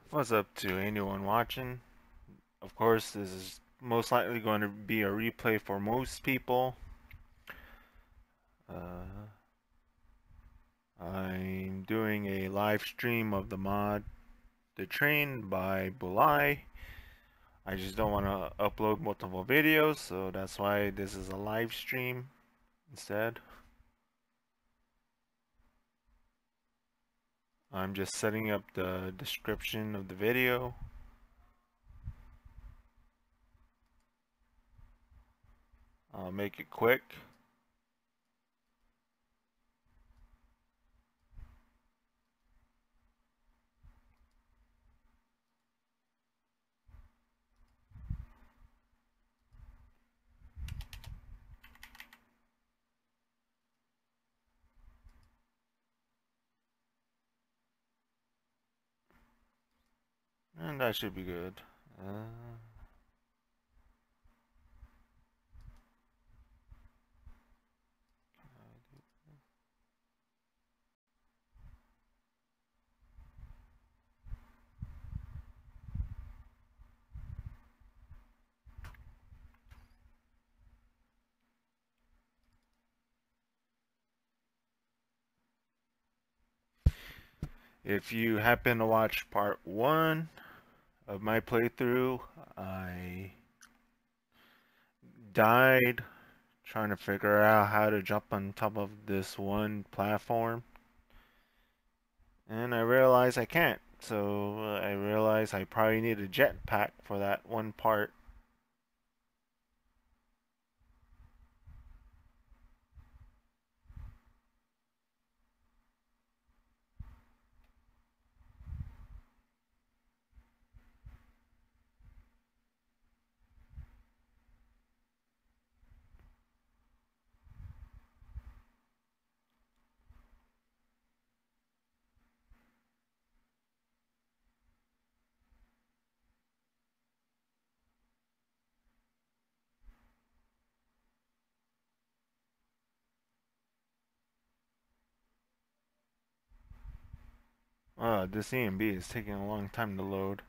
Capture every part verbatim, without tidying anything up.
What's up to anyone watching? Of course, this is most likely going to be a replay for most people. Uh, I'm doing a live stream of the mod The Train by Bulai. I just don't want to upload multiple videos, so that's why this is a live stream instead. I'm just setting up the description of the video. I'll make it quick. And that should be good. Uh, If you happen to watch part one of my playthrough, I died trying to figure out how to jump on top of this one platform, and I realized I can't. So uh, I realized I probably need a jetpack for that one part. Uh, this A M D is taking a long time to load.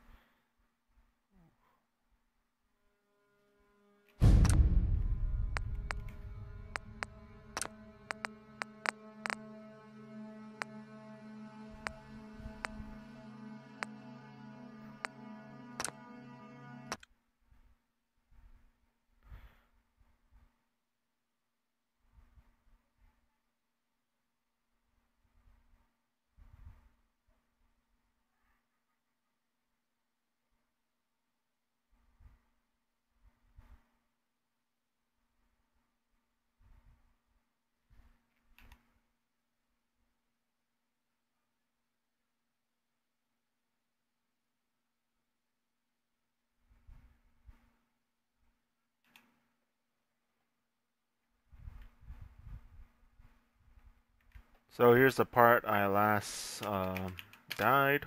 So here's the part I last uh, died.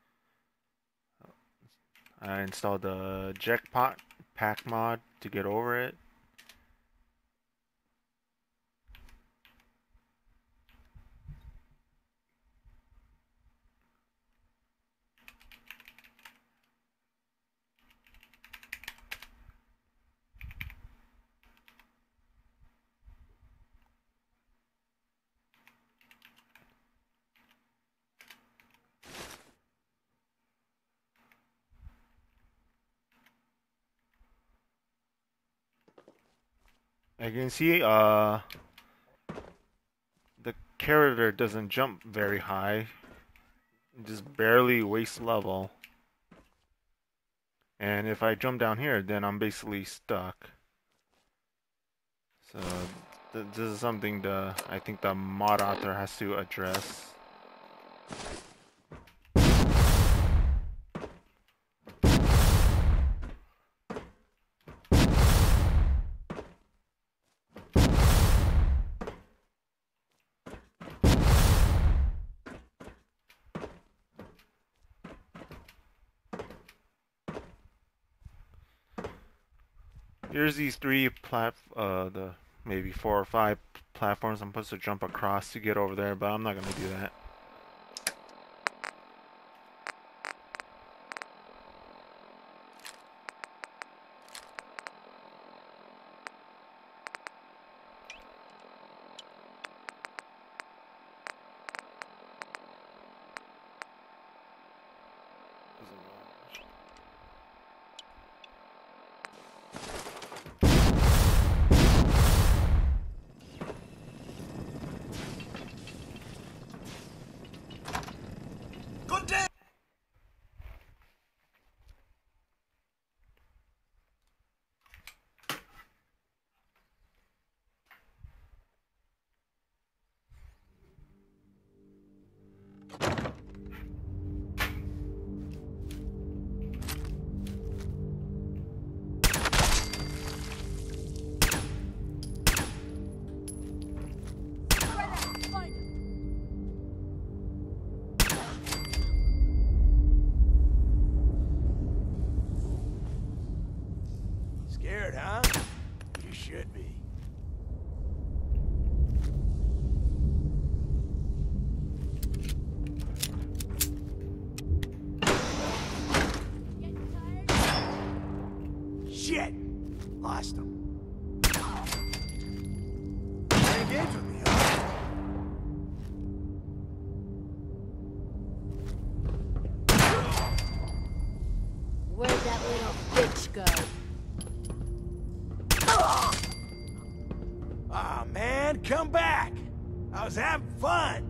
I installed the Jackpot pack mod to get over it. I can see uh, the character doesn't jump very high, just barely waist level. And if I jump down here, then I'm basically stuck. So th this is something the I think the mod author has to address. Here's these three plat uh the maybe four or five platforms I'm supposed to jump across to get over there, but I'm not gonna do that. Good day. Scared, huh? You should be. Shit! Lost him. Playing games with me, huh? Where'd that little bitch go? Aw, man, come back! I was having fun!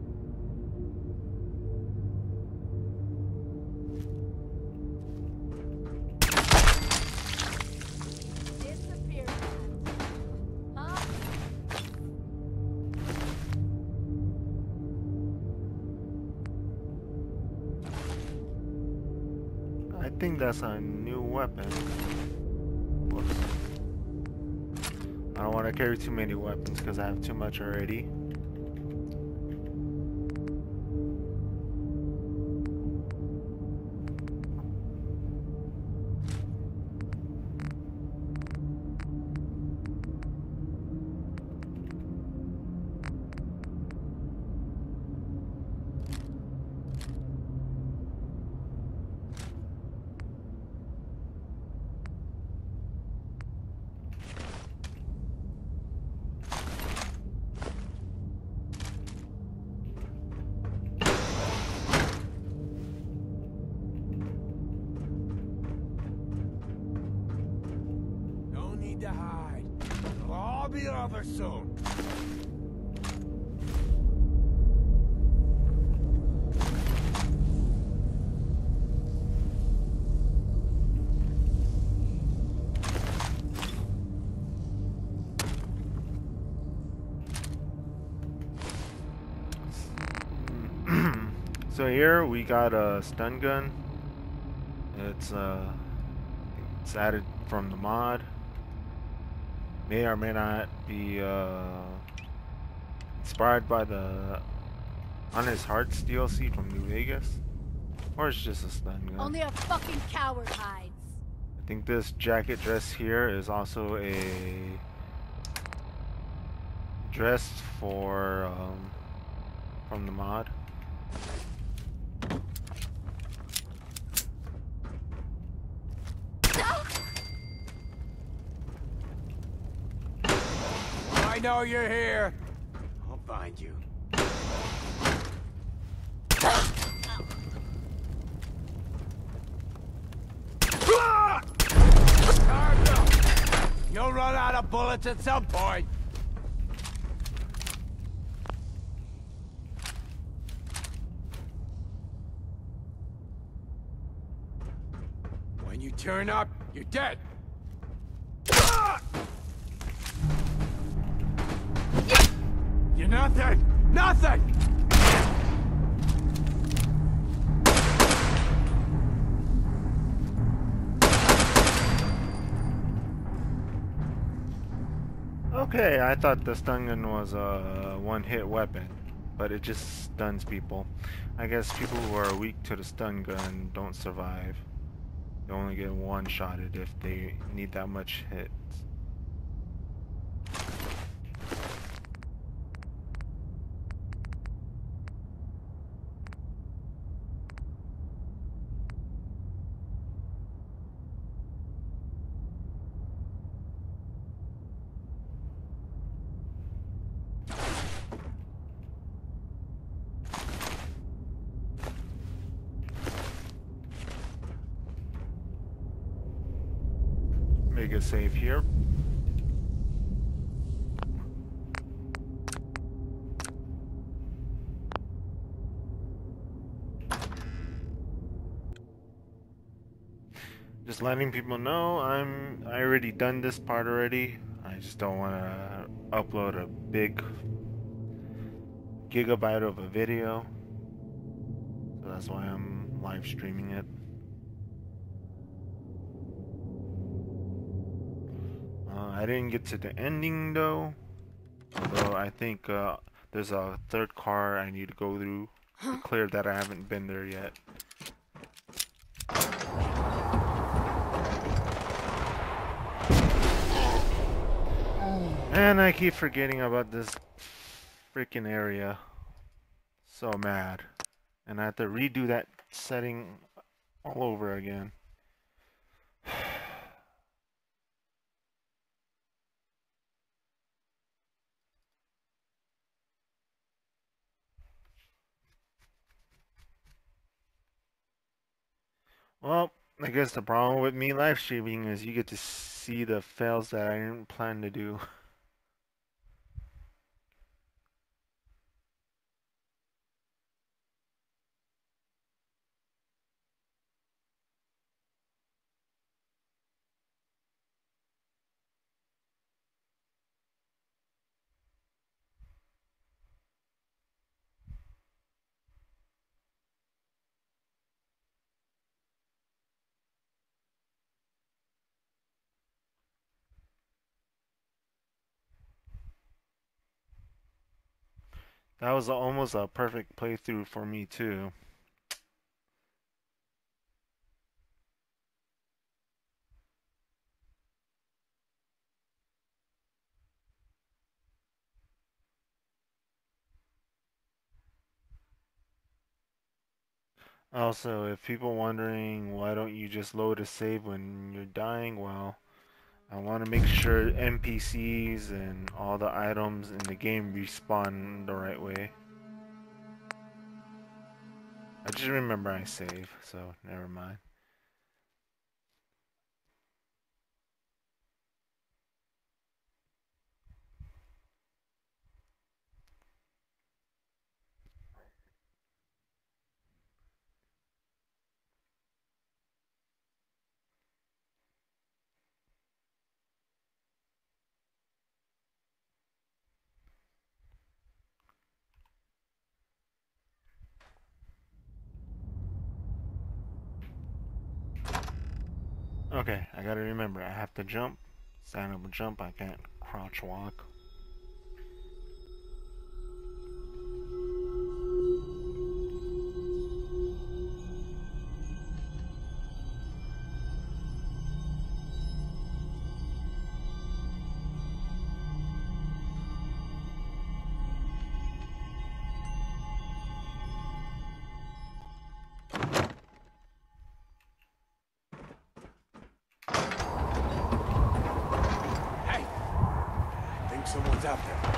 Disappeared. Huh? I think that's a new weapon. Whoops. I don't want to carry too many weapons because I have too much already. No need to hide. It'll all be over soon. So here we got a stun gun. It's uh, it's added from the mod. May or may not be uh, inspired by the Honest Hearts D L C from New Vegas, or it's just a stun gun. Only a fucking coward hides. I think this jacket dress here is also a dress for um, from the mod. I know you're here. I'll find you. Carved up. You'll run out of bullets at some point. When you turn up, you're dead. You're nothing! Nothing! Okay, I thought the stun gun was a one-hit weapon, but it just stuns people. I guess people who are weak to the stun gun don't survive. They only get one-shotted if they need that much hits. make a save here. Just letting people know I'm I already done this part already. I just don't want to upload a big gigabyte of a video, so that's why I'm live streaming it. Uh, I didn't get to the ending though, although I think uh, there's a third car I need to go through to clear that. I haven't been there yet. And I keep forgetting about this freaking area. So mad. And I have to redo that setting all over again. Well, I guess the problem with me live streaming is you get to see the fails that I didn't plan to do. That was almost a perfect playthrough for me too. Also, if people wondering why don't you just load a save when you're dying, well, I want to make sure N P Cs and all the items in the game respawn the right way. I just remember I save, so never mind. Okay, I gotta remember, I have to jump. Stand up and jump, I can't crouch walk. Someone's out there.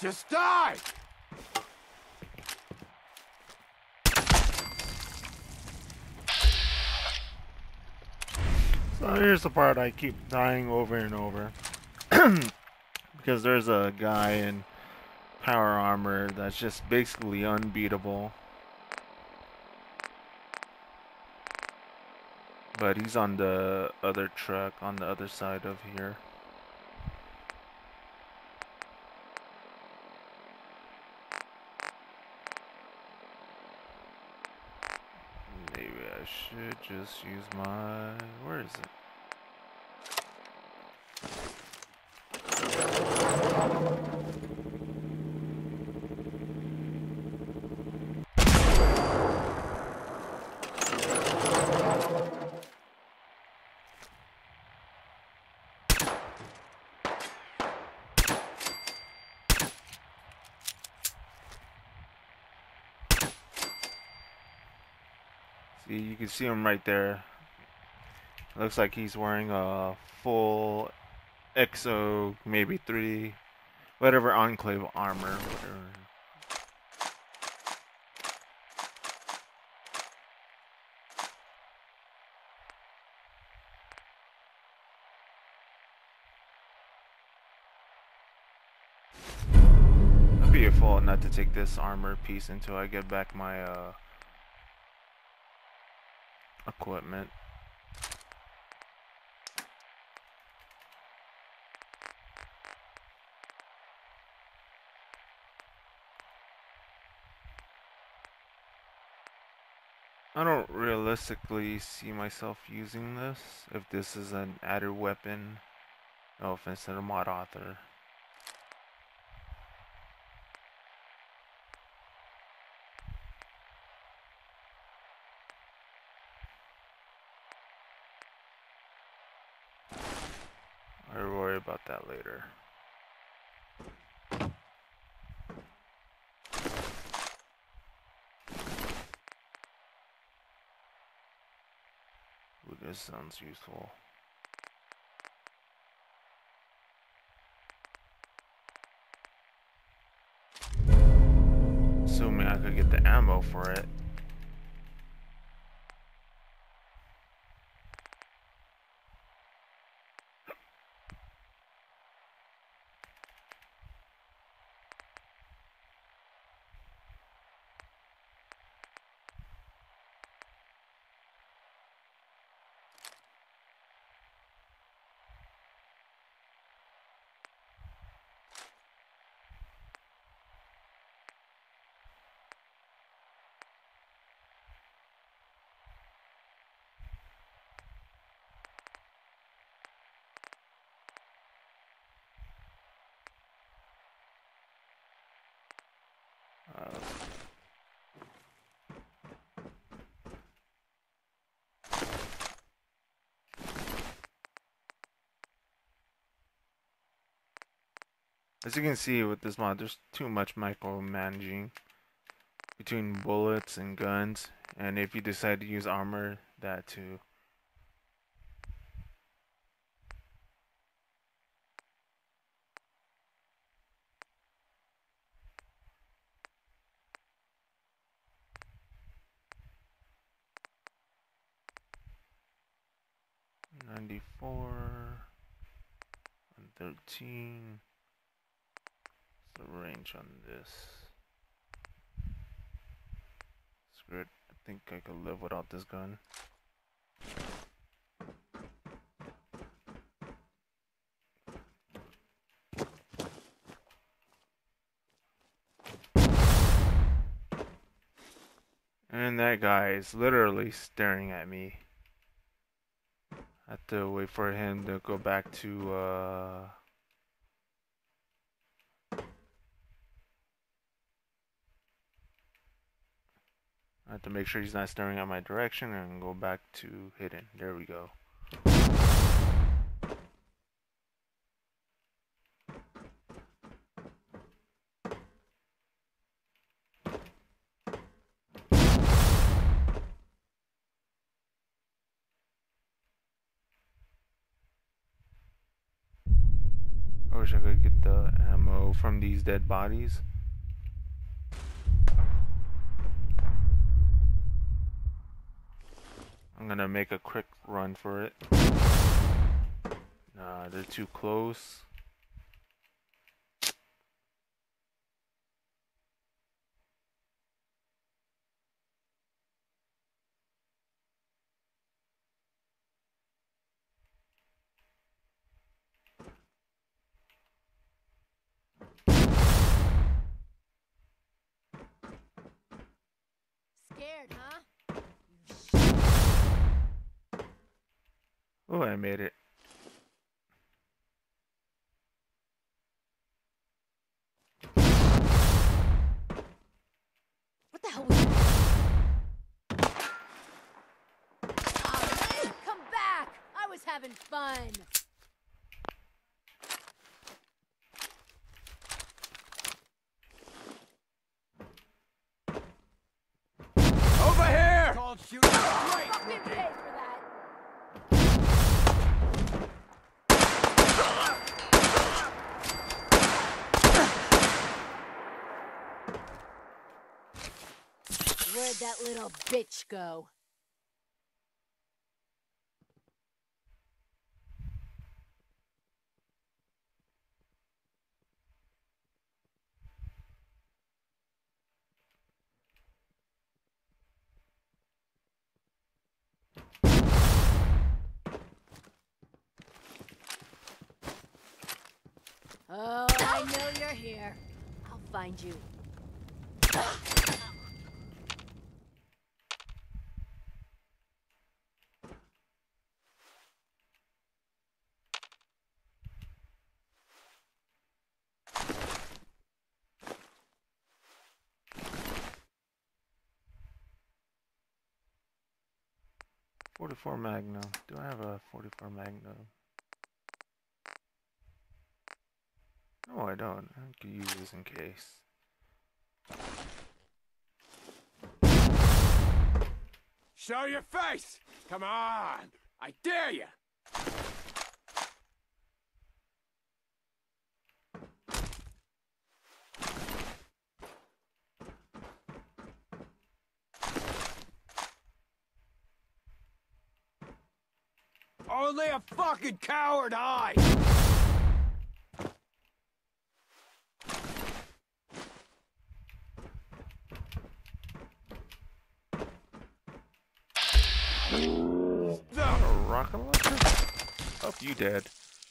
Just die! So here's the part I keep dying over and over. Because there's a guy in power armor that's just basically unbeatable. But he's on the other truck, on the other side of here. Maybe I should just use my... Where is it? See, you can see him right there. Looks like he's wearing a full X O, maybe three, whatever enclave armor, whatever. It'd be a fault not to take this armor piece until I get back my uh, equipment. I don't realistically see myself using this if this is an added weapon. No offense to the mod author. I'll worry about that later. Ooh, this sounds useful. Assuming I could get the ammo for it. Uh, as you can see with this mod, there's too much micromanaging between bullets and guns, and if you decide to use armor, that too. ninety-four and thirteen. What's the range on this? Screw it. I think I could live without this gun. And that guy is literally staring at me. I have to wait for him to go back to uh I have to make sure he's not staring at my direction and go back to hidden. There we go. Oh wish I could get the ammo from these dead bodies. I'm gonna make a quick run for it. Nah, they're too close. Scared, huh? Oh, I made it. What the hell was that? Oh, come back! I was having fun. Over here! Called shooting straight. Fuck me pay for that. Where'd that little bitch go? Oh, I know you're here. I'll find you. forty-four Magnum. Do I have a forty-four Magnum? No, I don't. I could use this in case. Show your face! Come on! I dare you! Only a fucking coward hides! A rocket launcher? Oh, you dead.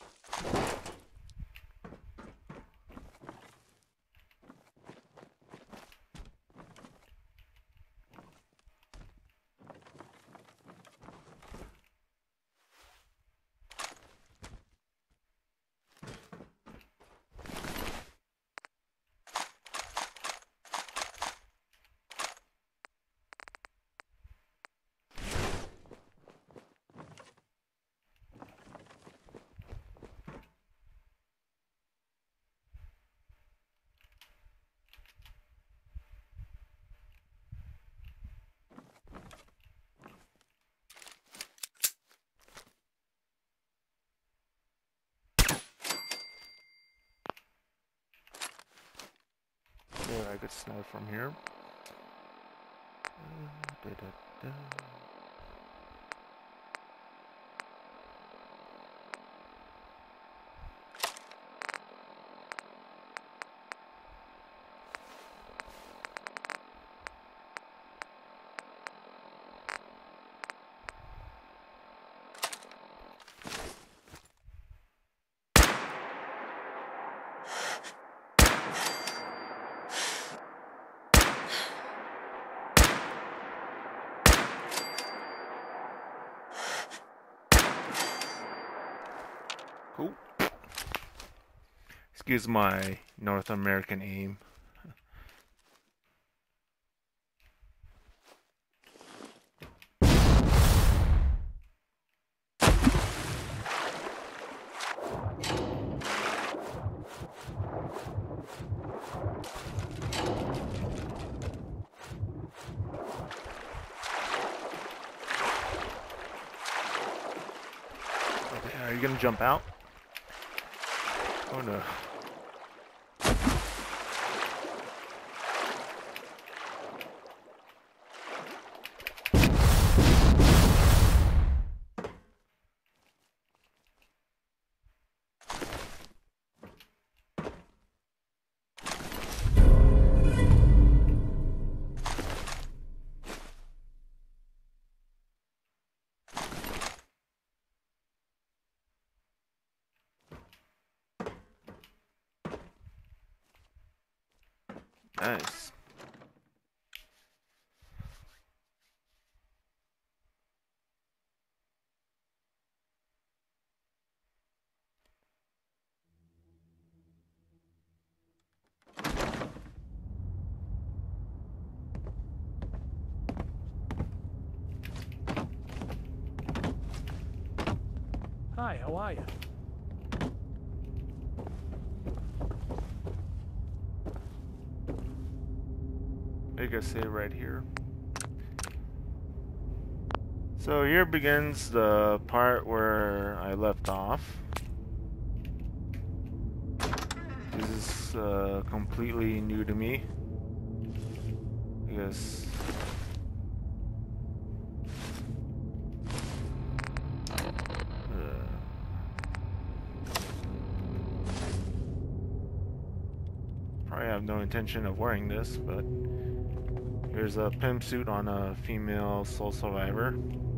Yeah, I could snipe from here. Uh, da, da, da. Cool. Excuse my North American aim. Okay, are you gonna jump out? Oh no. Nice. Hi, how are you? Make a save right here. So here begins the part where I left off. This is uh, completely new to me. I guess. Probably have no intention of wearing this, but here's a pimp suit on a female soul survivor.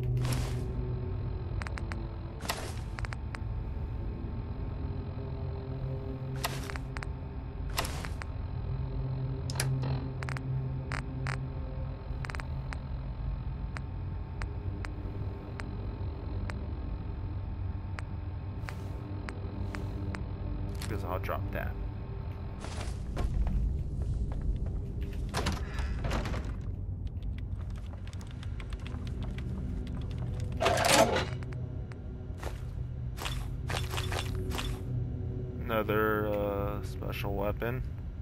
Because I'll drop that. Another uh, special weapon.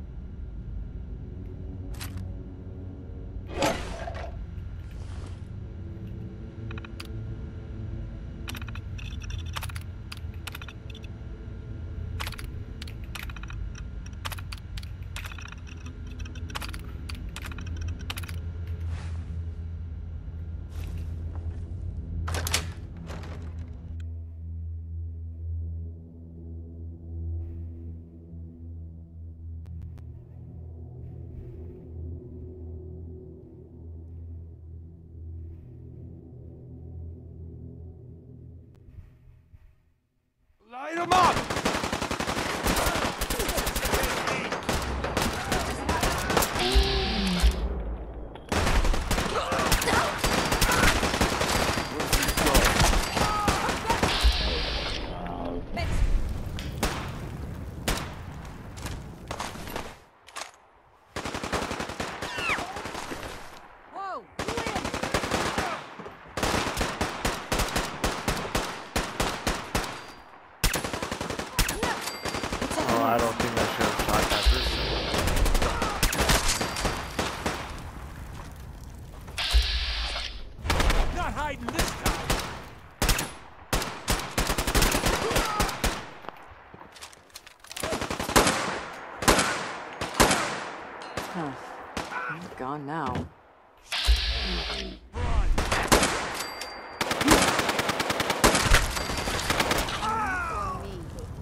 Light 'em up! Whoa, you in? Oh, I don't think I should have shot that person. Not hiding this time! Huh. He's gone now. Run! Me.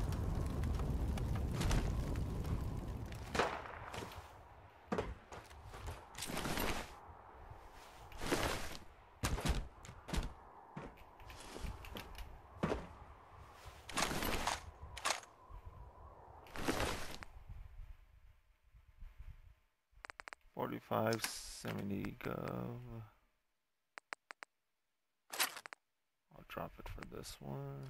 forty-five seventy gov. I'll drop it for this one.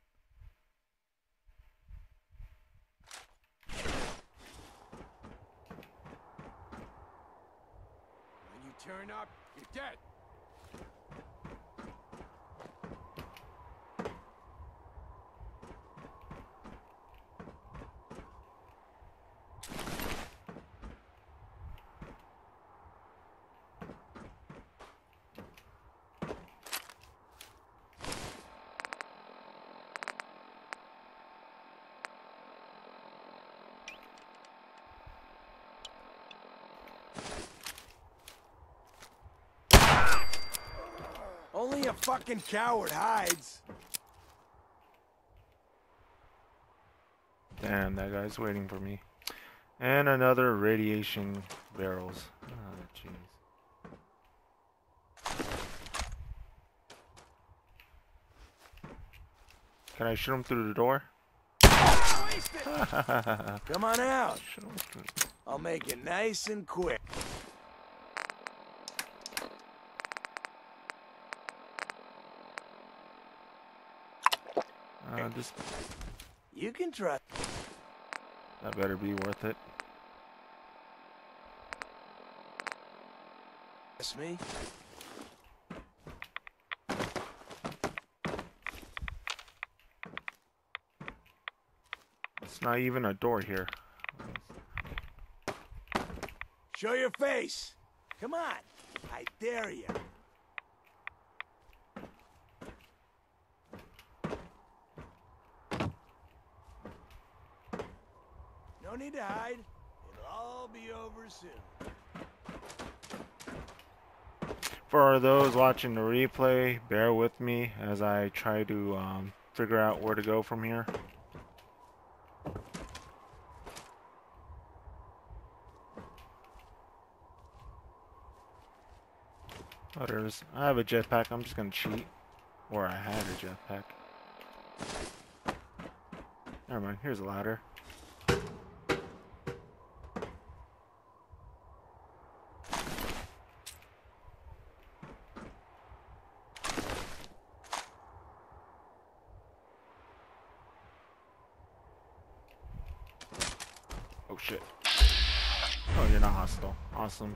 When you turn up, you're dead! a fucking coward hides. Damn, that guy's waiting for me. And another radiation barrels. Oh, jeez. Can I shoot him through the door? Come on out. I'll make it nice and quick. Uh, this You can try. that better be worth it. That's me. It's not even a door here. Show your face. Come on. I dare you. No need to hide. It'll all be over soon. For those watching the replay, bear with me as I try to um, figure out where to go from here. Oh, there's. I have a jetpack. I'm just gonna cheat. Or I had a jetpack. Never mind. Here's a ladder. Oh shit. Oh, you're not hostile. Awesome.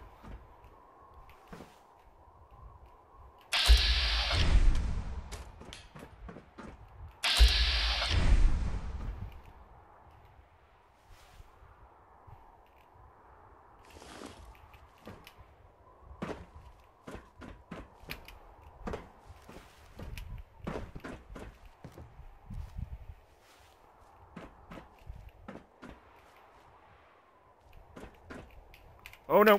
Oh no!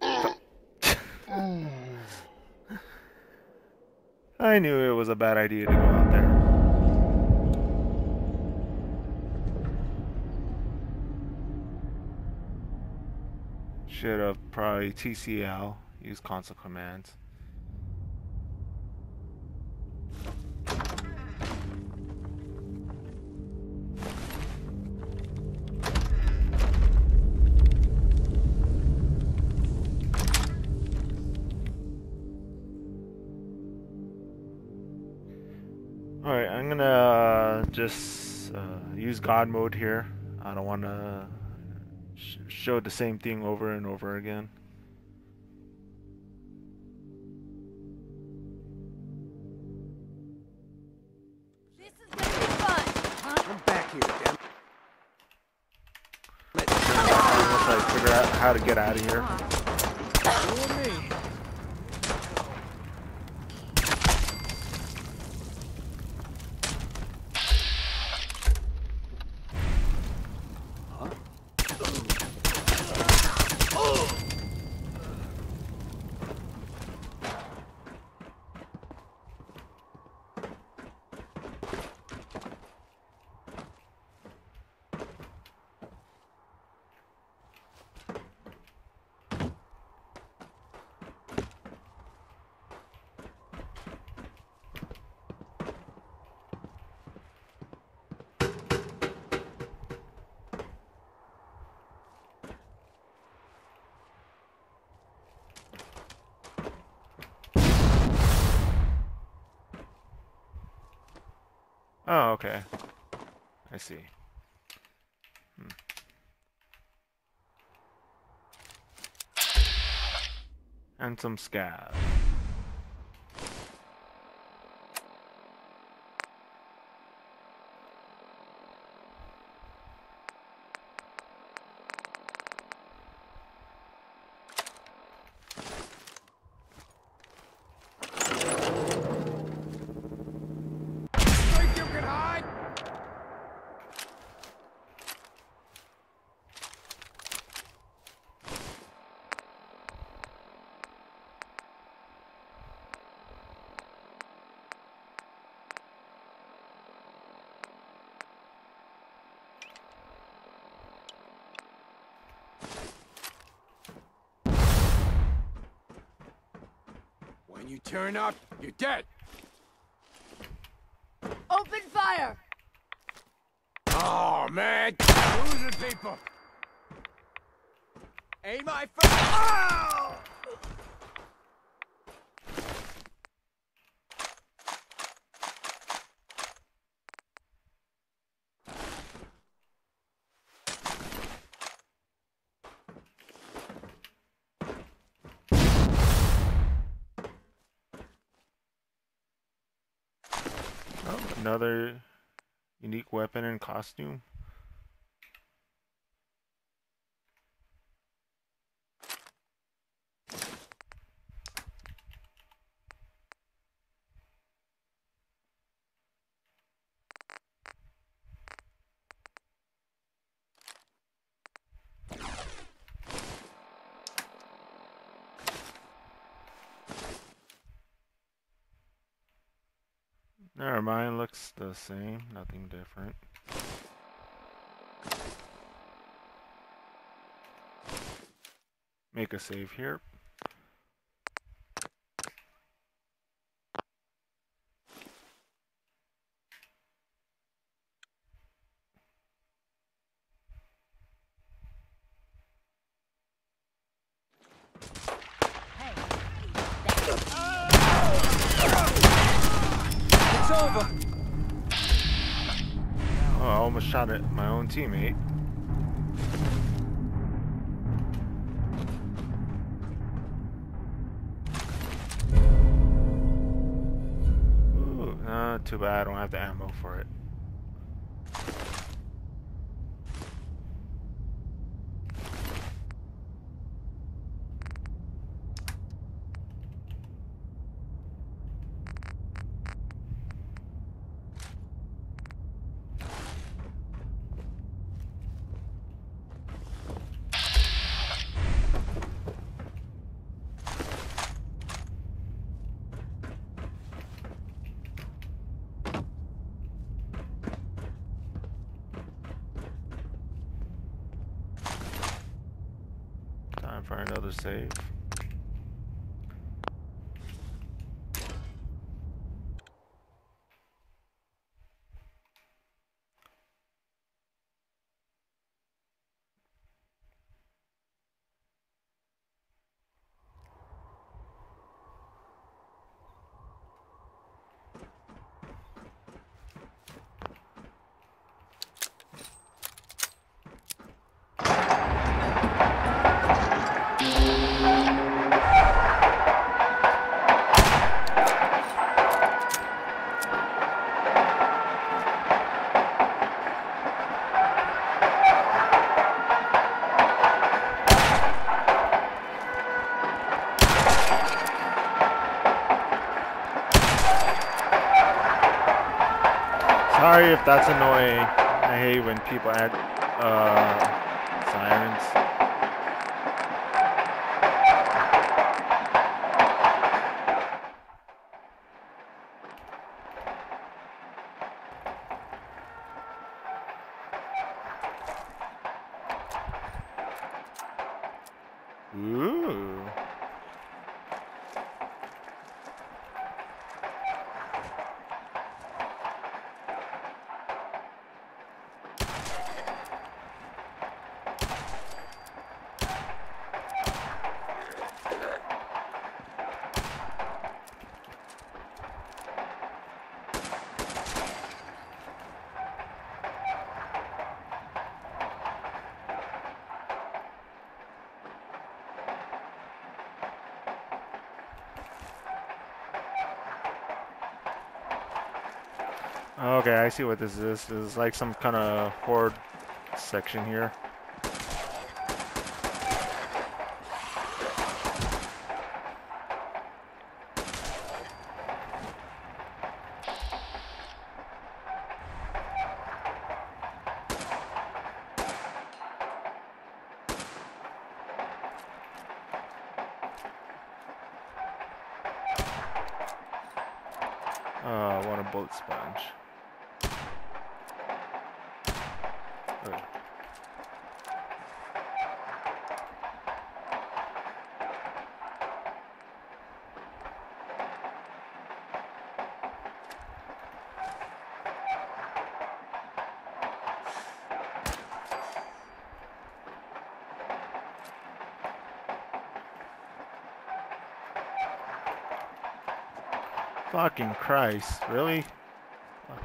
I knew it was a bad idea to go out there. Should have probably T C L, use console commands. Alright, I'm gonna uh, just uh, use God mode here. I don't want to sh show the same thing over and over again. This is gonna be fun! Huh? Come back here, damn. Once I figure out how to get out of here. You and me. Oh, okay. I see. Hmm. And some scab. Think you can hide? You turn up, you're dead. Open fire! Oh, man! Losing people! Aim my first. Oh! Oh, another unique weapon and costume. Never mind, looks the same, nothing different. Make a save here. It's over. Oh, I almost shot at my own teammate. Ooh, uh, too bad I don't have the ammo for it. Time for another save. Sorry if that's annoying. I hate when people add uh, sirens. Ooh. Okay, I see what this is. This is like some kind of horde section here. Oh, I want a bullet sponge. Oh. Fucking Christ, really? Fuck.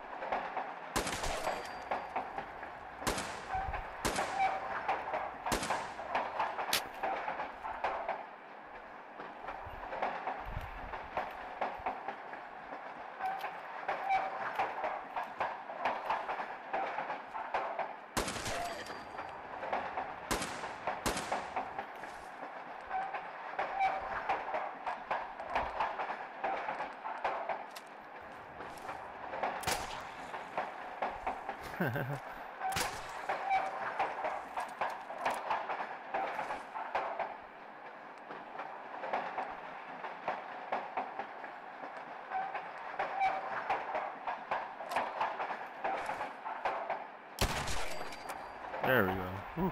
There we go. Whew.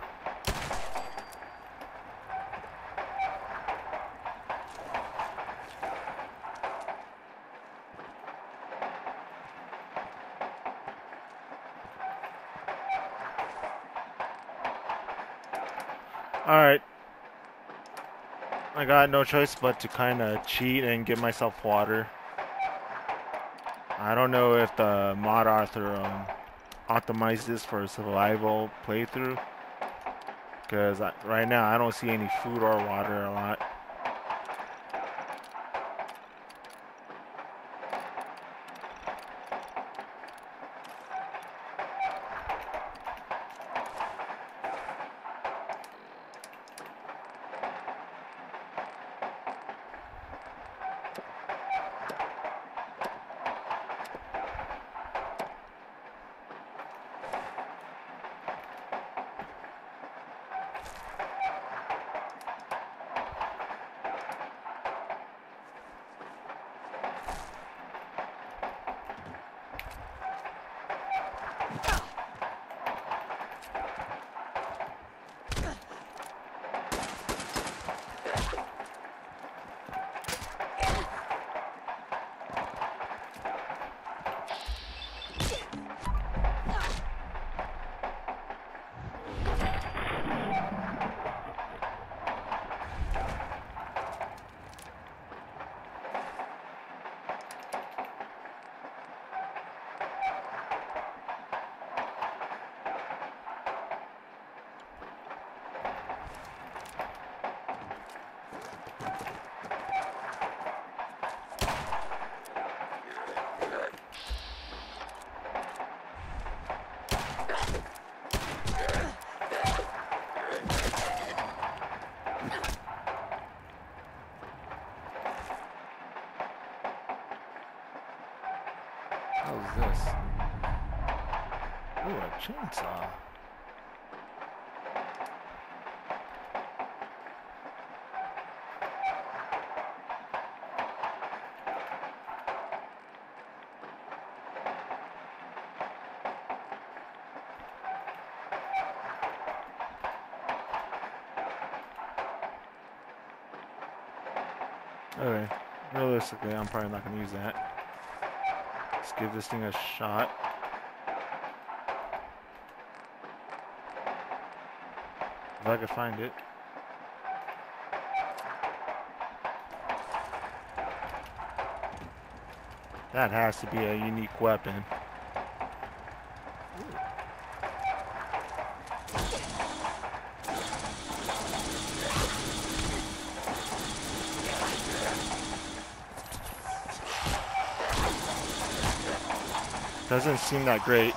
Alright. I got no choice but to kind of cheat and give myself water. I don't know if the mod author um, optimized this for a survival playthrough. Because right now I don't see any food or water a lot. What is this? Ooh, a chainsaw. Okay, realistically, I'm probably not going to use that. Let's give this thing a shot. If I could find it. That has to be a unique weapon. Doesn't seem that great.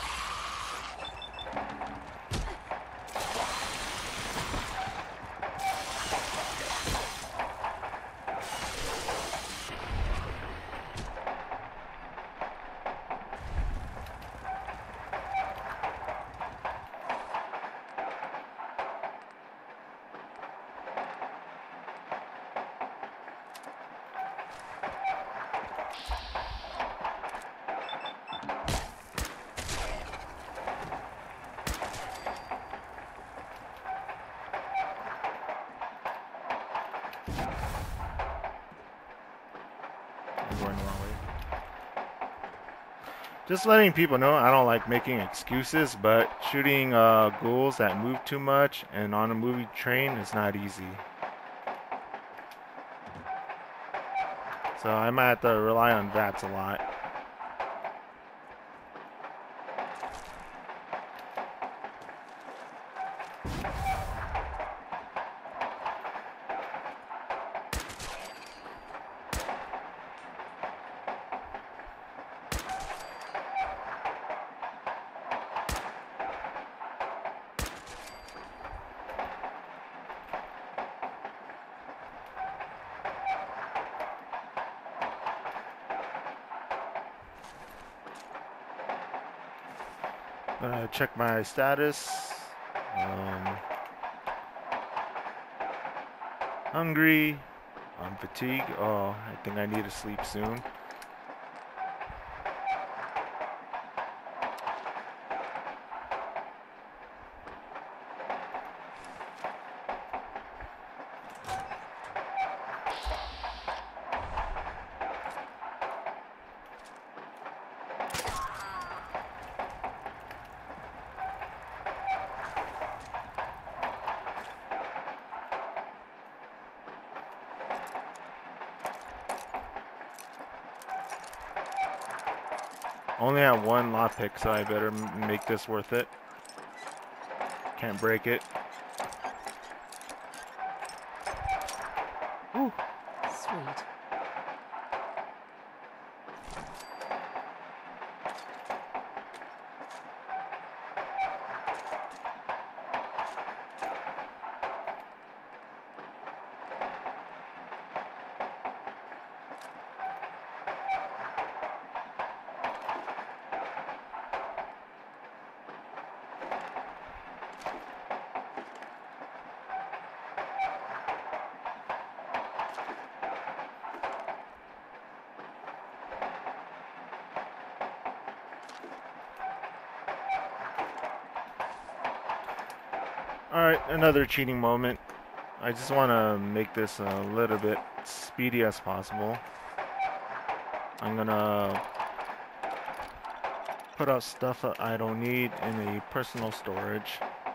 Going the wrong way. Just letting people know I don't like making excuses, but shooting uh, ghouls that move too much and on a moving train is not easy. So I might have to rely on V A Ts a lot. Gonna check my status. Um, hungry. I'm fatigued. Oh, I think I need to sleep soon. Only have one lockpick, so I better m make this worth it. Can't break it. Whew. Sweet. Alright, another cheating moment. I just want to make this a little bit speedy as possible. I'm gonna put out stuff that I don't need in a personal storage.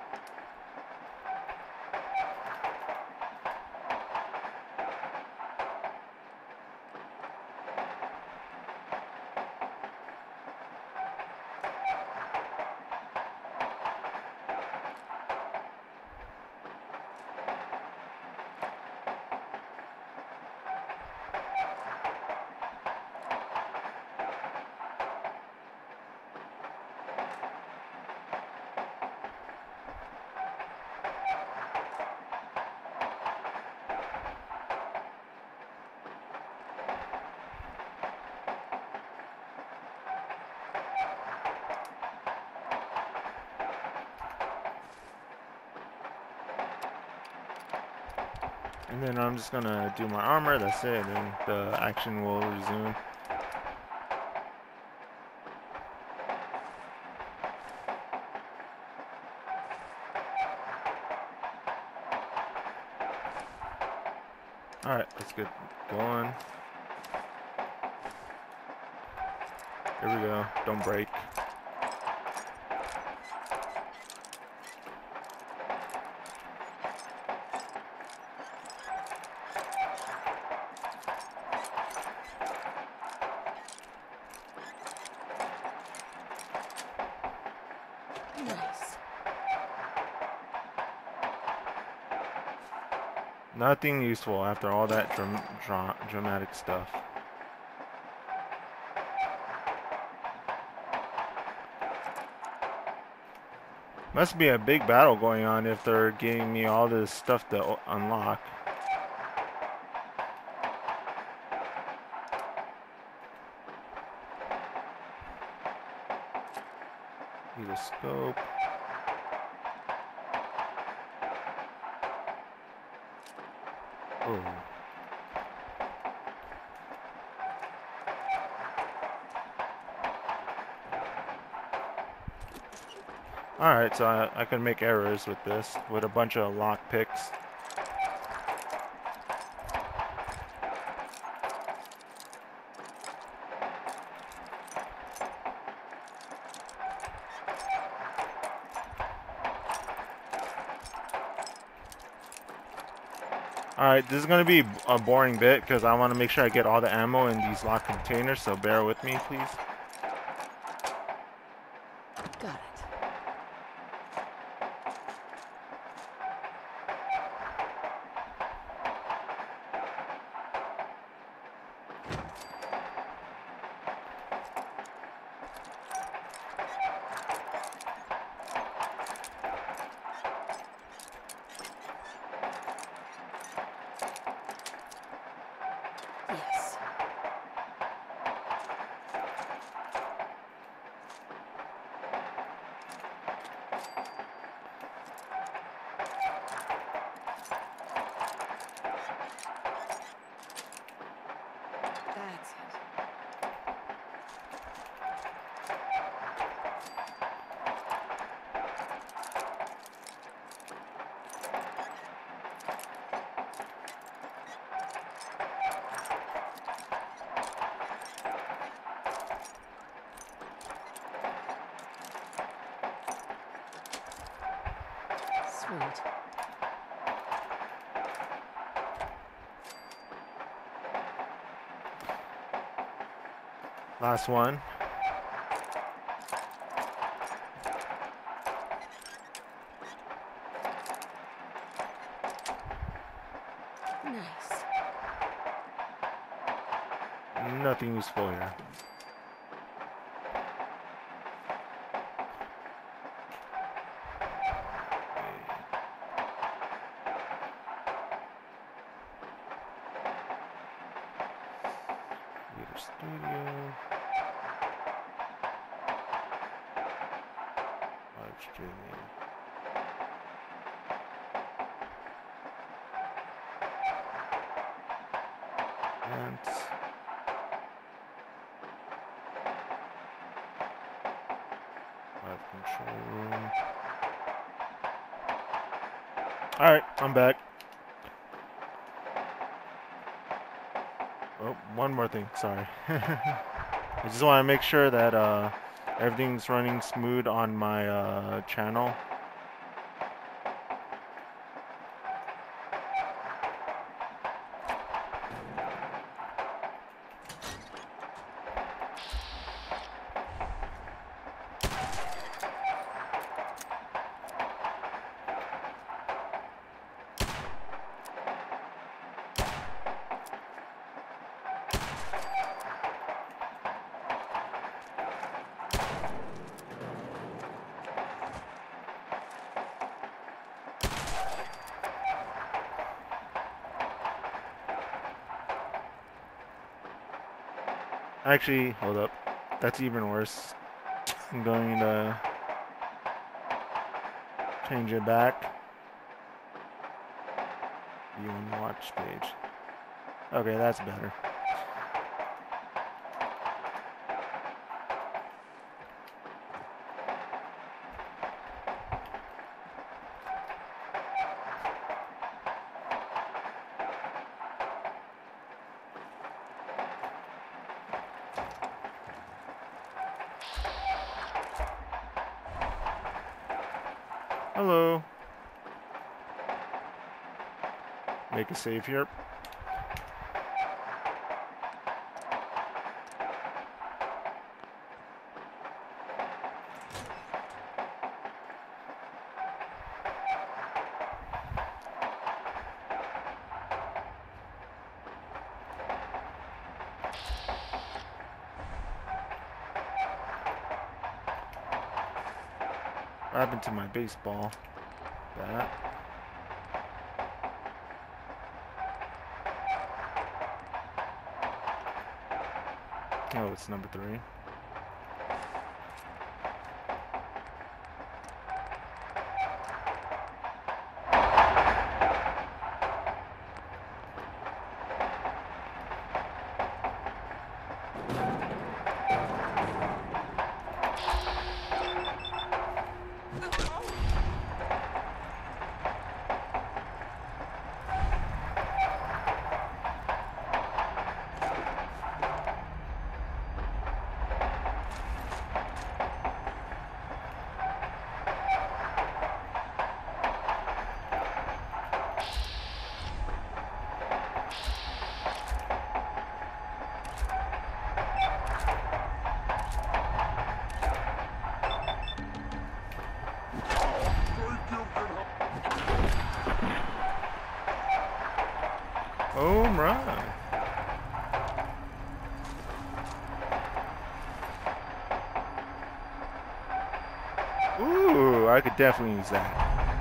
And then I'm just gonna do my armor, that's it, and the action will resume. Alright, let's get going. Here we go, don't break. Nice. Nothing useful after all that dram dra dramatic stuff. Must be a big battle going on if they're giving me all this stuff to unlock. Need a scope. Oh. Alright, so I, I can make errors with this, with a bunch of lock picks. Alright, this is going to be a boring bit because I want to make sure I get all the ammo in these locked containers, so bear with me, please. Got it. Yes. That's it. Sweet. Last one. Nice. Nothing useful here. Creator Studio. Live streaming. Events. Live control room. Alright, I'm back. Oh, one more thing, sorry. I just want to make sure that uh, everything's running smooth on my uh, channel. Actually, hold up. That's even worse. I'm going to change it back. View and watch page. Okay, that's better. Hello. Make a save here. What happened to my baseball bat? Oh, it's number three. Home run. Ooh, I could definitely use that.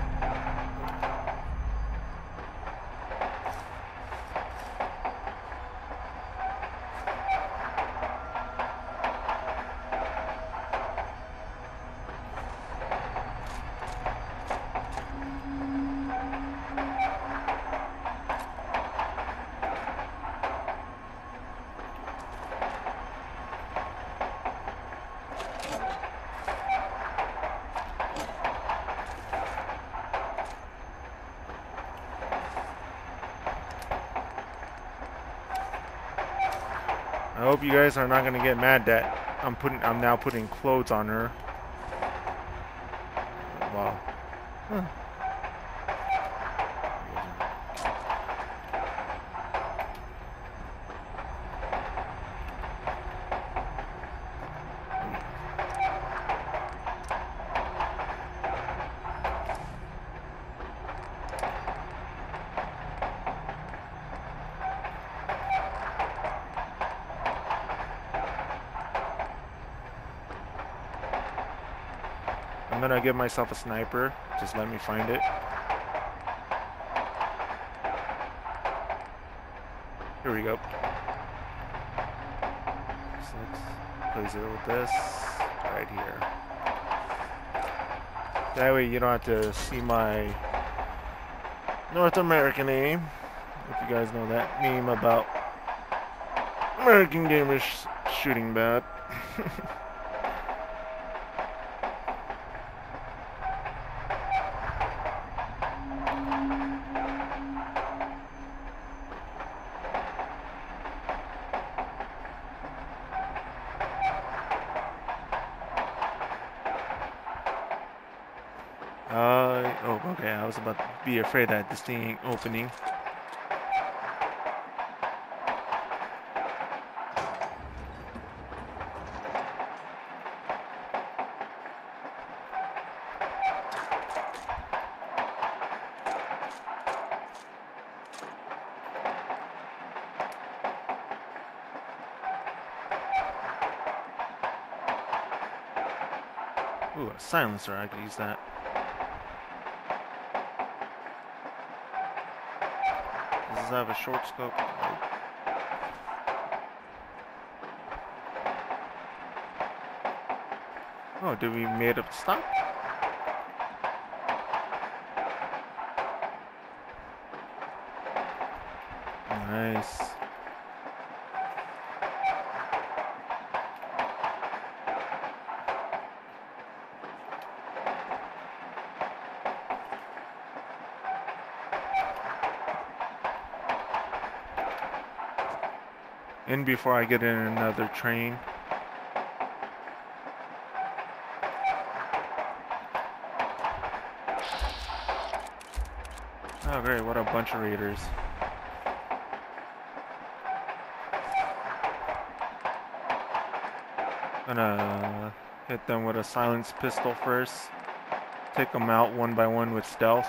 I hope you guys are not gonna get mad that I'm putting I'm now putting clothes on her. Wow. Huh. I'm gonna give myself a sniper. Just let me find it. Here we go. So let's place it with this right here. That way you don't have to see my North American name. If you guys know that meme about American gamers sh shooting bad. Uh, oh, okay, I was about to be afraid that this thing ain't opening. Ooh, a silencer, I could use that. Does this have a short scope? Nope. Oh, did we made it stop? Nice. In before I get in another train. Oh great, what a bunch of raiders. Gonna hit them with a silenced pistol first. Take them out one by one with stealth.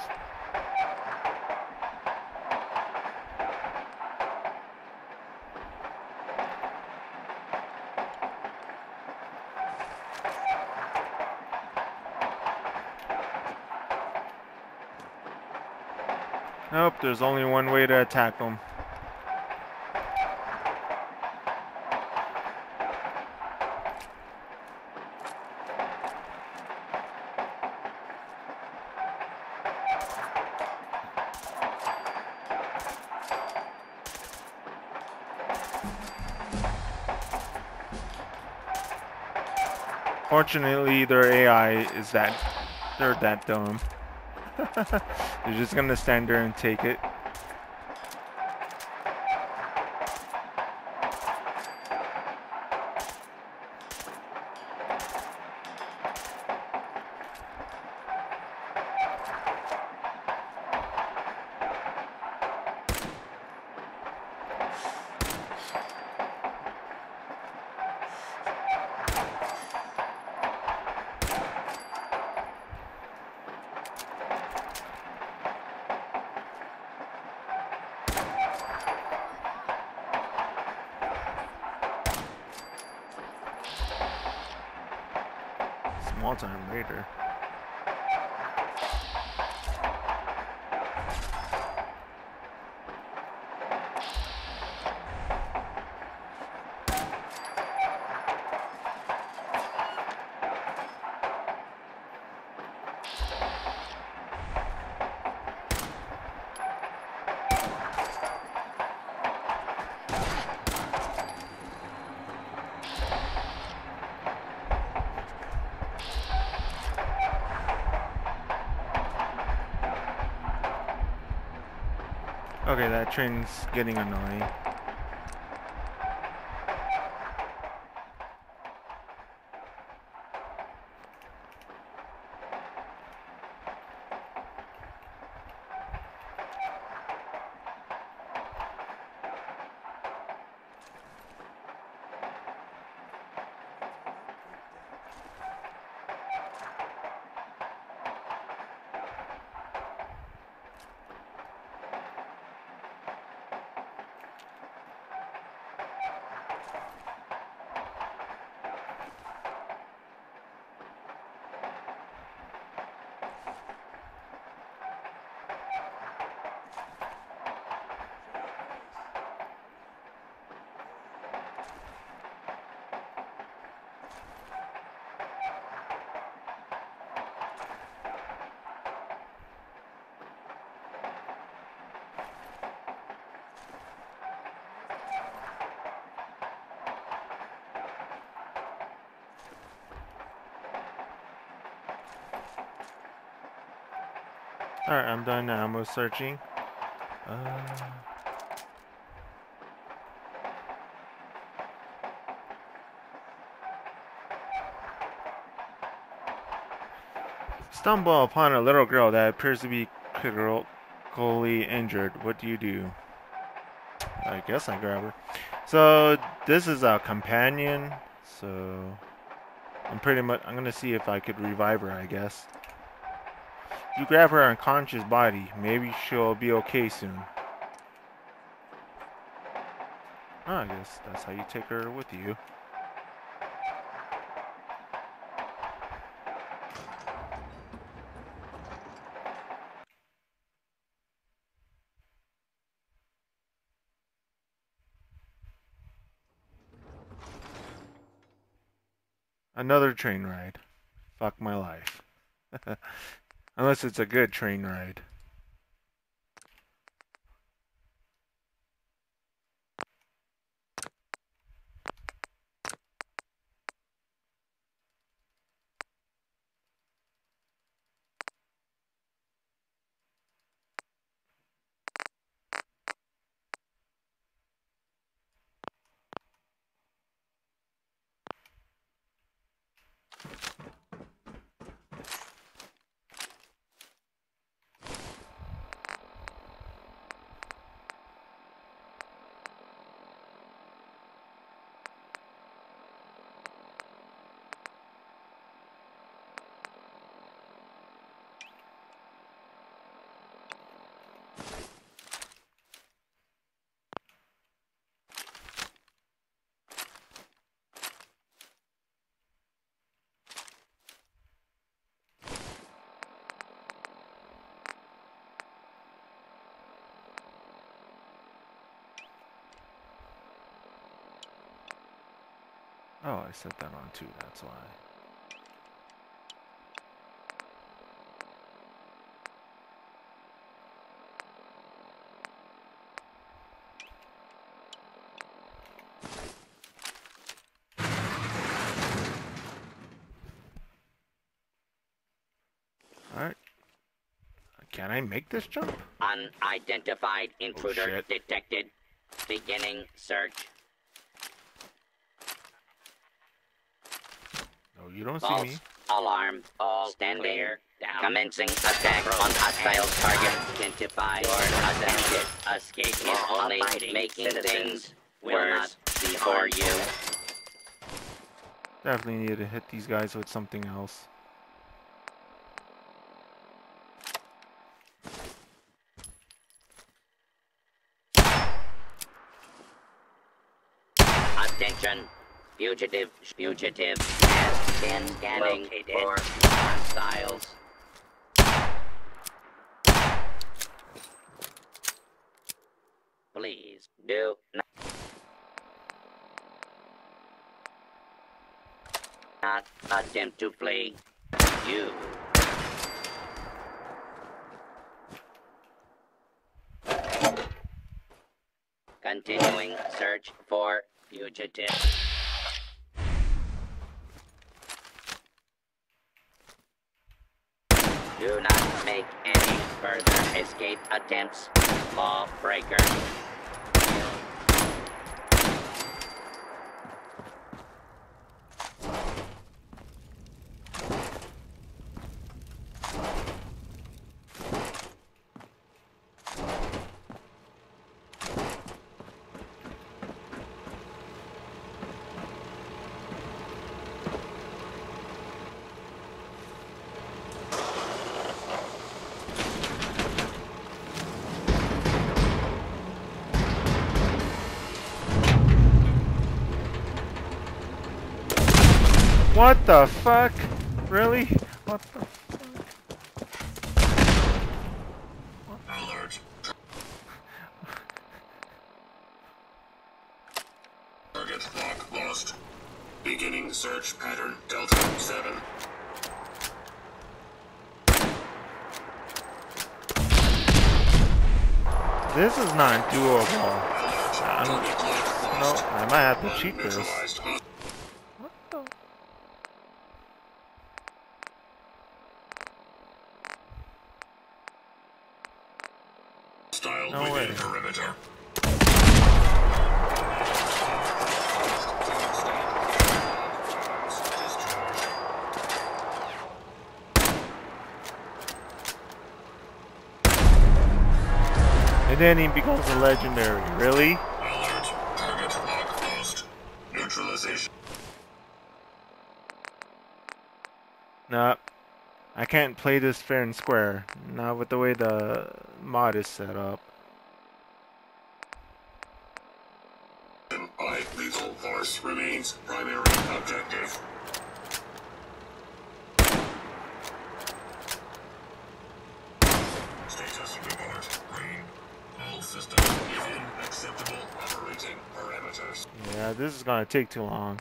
Nope, there's only one way to attack them. Fortunately, their A I is that they're that dumb. They're just gonna stand there and take it. small time later. Okay, that train's getting annoying. Alright, I'm done ammo searching. Uh... Stumble upon a little girl that appears to be critically injured. What do you do? I guess I grab her. So this is a companion. So I'm pretty much I'm gonna see if I could revive her. I guess. You grab her unconscious body. Maybe she'll be okay soon. Oh, I guess that's how you take her with you. Another train ride. Fuck my life. Unless it's a good train ride. Oh, I set that on too, that's why. Alright. Can I make this jump? Unidentified intruder Oh, detected. Beginning search. No, you don't False see me. alarm. All stand clear. Down. Commencing attack on hostile target. Identify your attempted. Escape is only making things worse for you. Definitely need to hit these guys with something else. Attention. Fugitive. Fugitive has Scan scanning for hostiles. Please do not, not attempt to flee. You. Continuing search for fugitive. Do not make any further escape attempts, lawbreaker. What the fuck? Really? What the Alert. Target lock lost. Beginning search pattern Delta seven. This is not doable. I don't, no, I might have to cheat this. What the? Style No within way. perimeter. And then he becomes a legendary. Really? Alert. Target lock lost. Neutralization. Nah. I can't play this fair and square. Not with the way the mod is set up. By lethal force remains primary objective. Status report. Green. All systems within acceptable operating parameters. Yeah, this is gonna take too long.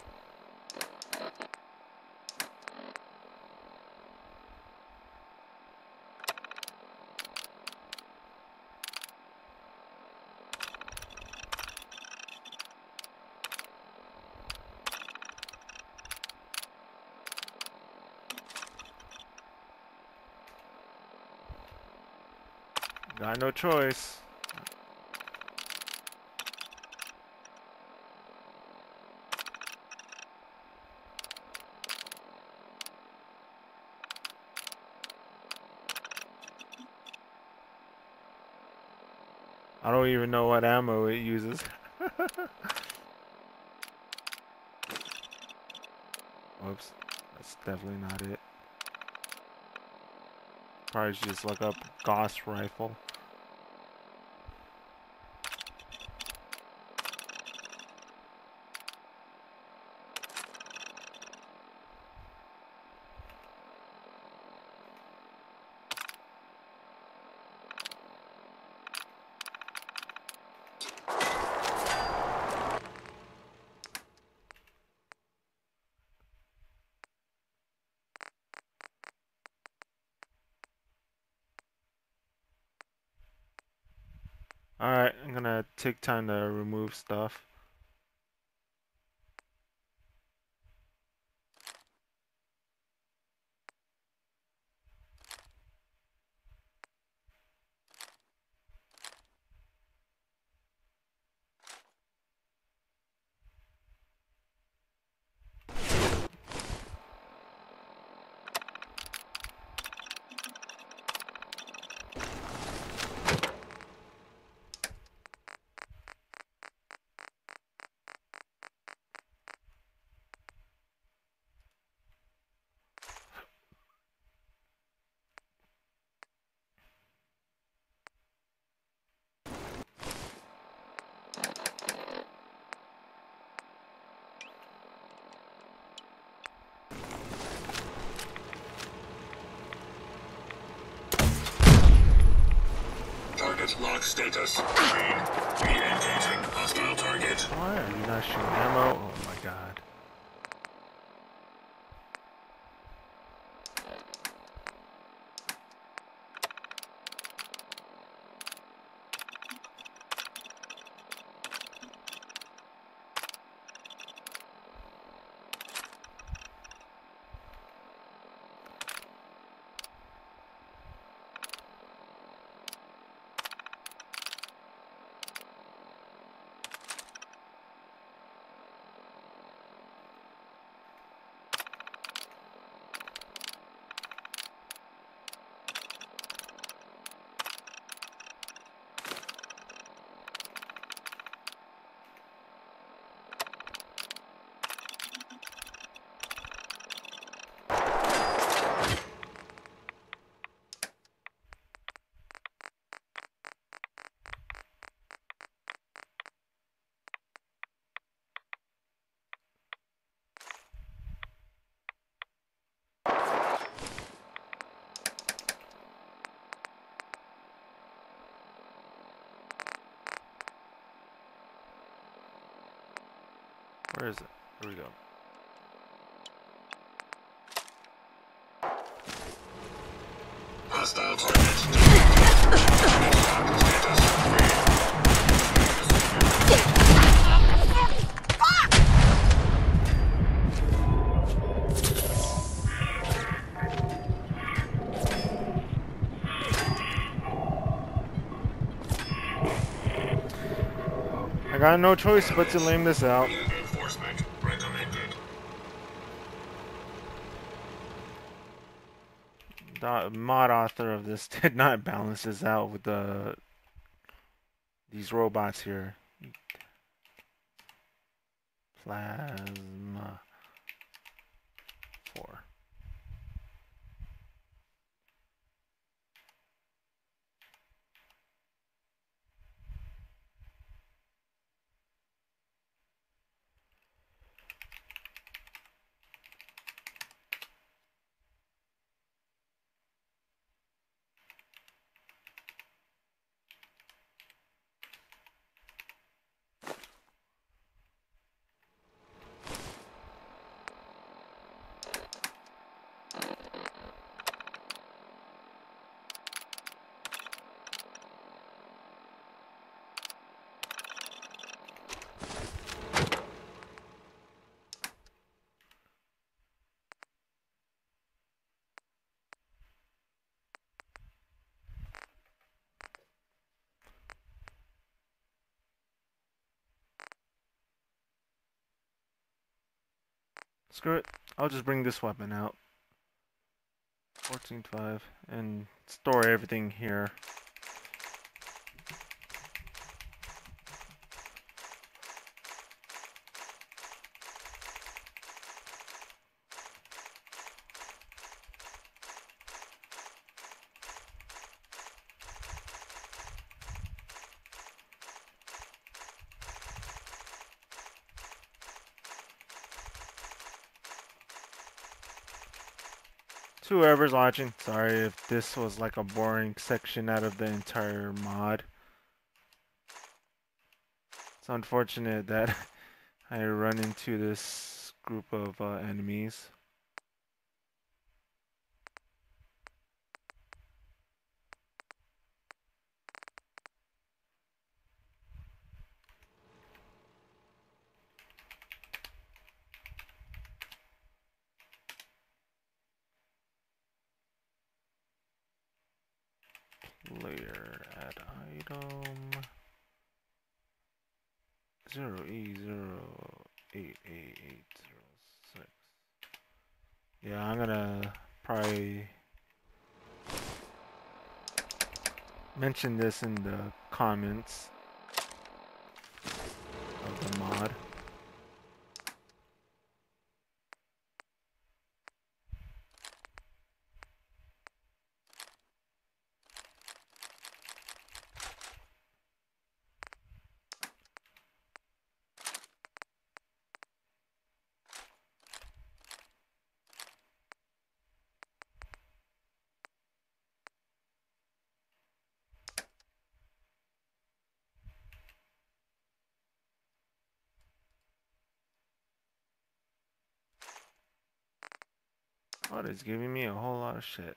Got no choice. I don't even know what ammo it uses. Whoops, that's definitely not it. Probably should just look up Gauss rifle. Alright, I'm gonna take time to remove stuff. Target lock status. Read. Re-engaging hostile target. Why are you not shooting ammo? Oh my god. Where is it? Here we go. Hostile target detected. I got no choice but to lame this out. Reinforcement recommended. The mod author of this did not balance this out with the these robots here. Plasma four. Screw it. I'll just bring this weapon out. fourteen point five and store everything here. To whoever's watching, sorry if this was like a boring section out of the entire mod. It's unfortunate that I run into this group of uh, enemies. Layer add item zero E zero eight eight eight zero six. Yeah, I'm gonna probably mention this in the comments of the mod. Oh, it's giving me a whole lot of shit.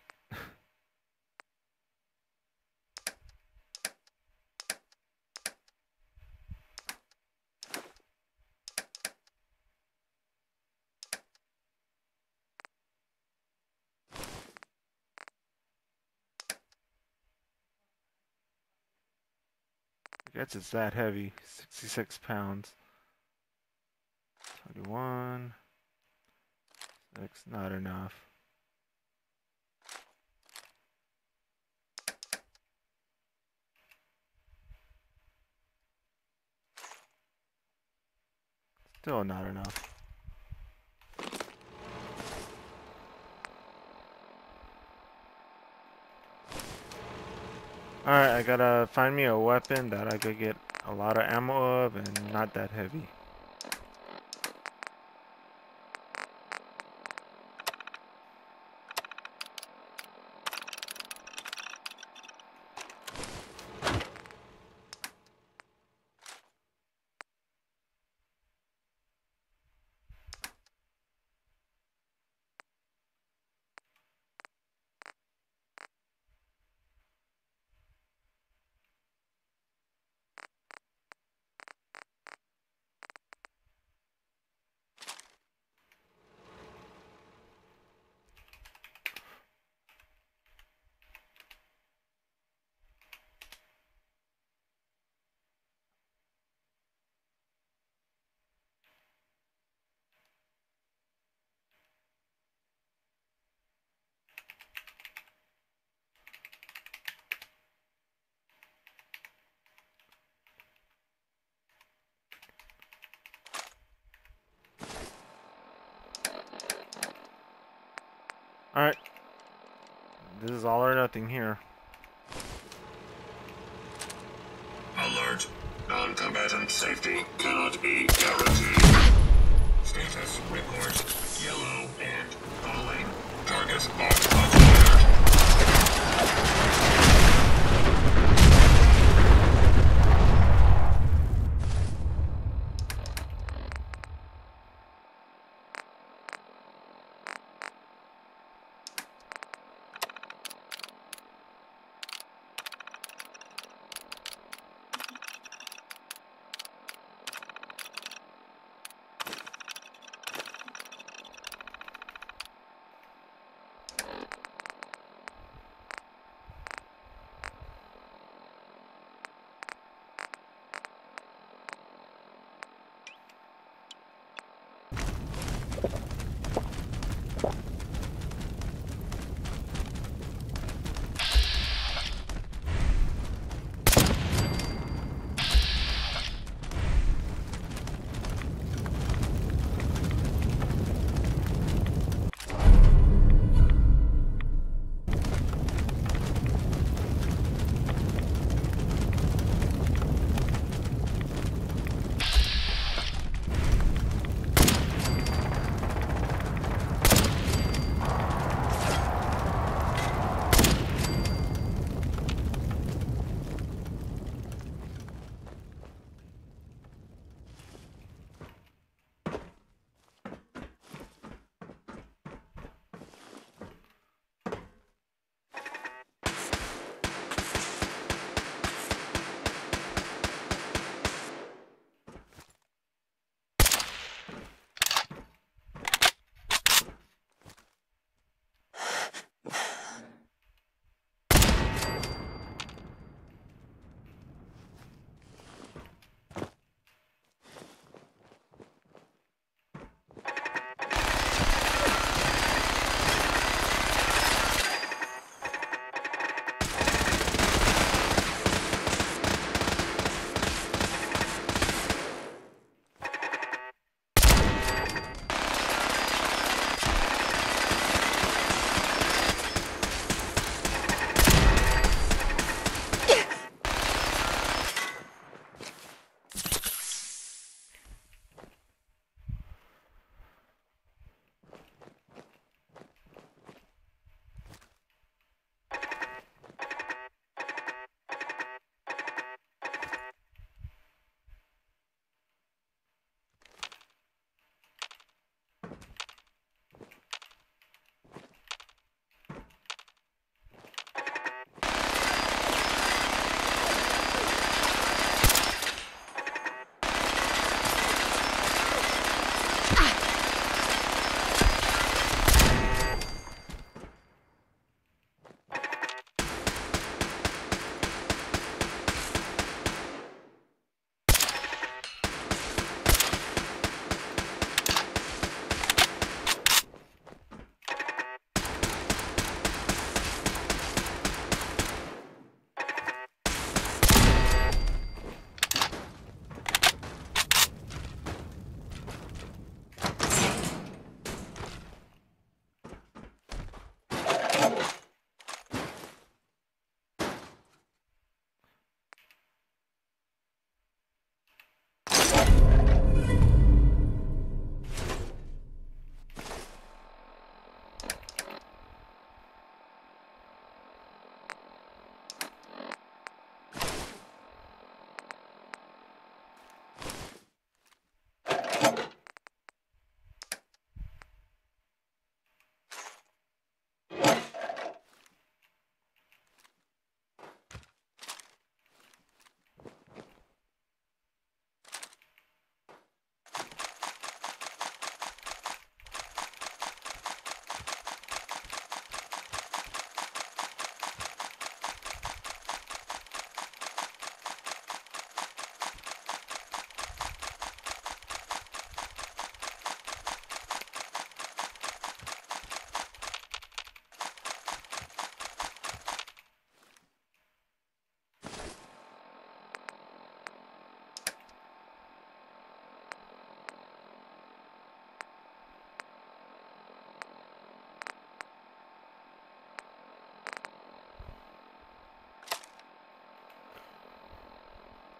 I guess it's that heavy. sixty-six pounds. twenty-one. Six, not enough. Still not enough. Alright, I gotta find me a weapon that I could get a lot of ammo of and not that heavy. Alright. This is all or nothing here. Alert. Non-combatant safety cannot be guaranteed. Status report. Yellow and falling. Target marked on fire.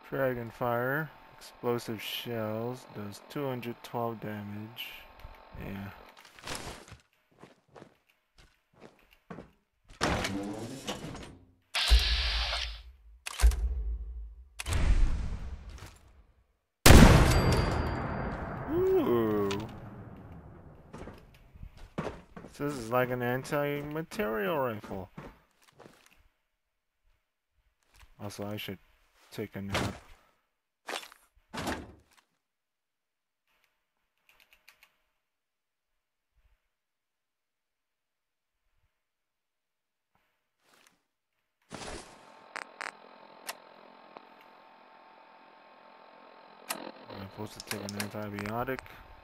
Dragon fire, explosive shells, does two hundred twelve damage. Yeah. Ooh. So this is like an anti-material rifle. Also, I should take a nap. I'm supposed to take an antibiotic.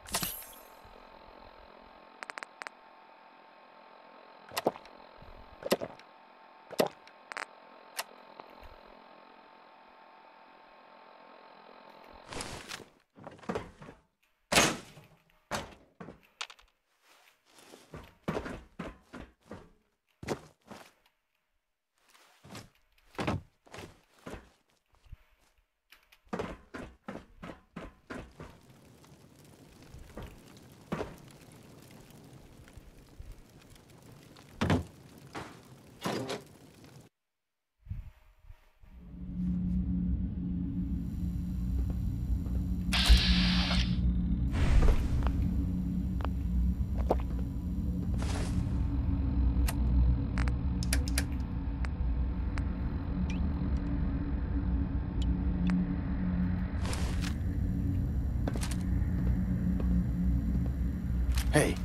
Hey.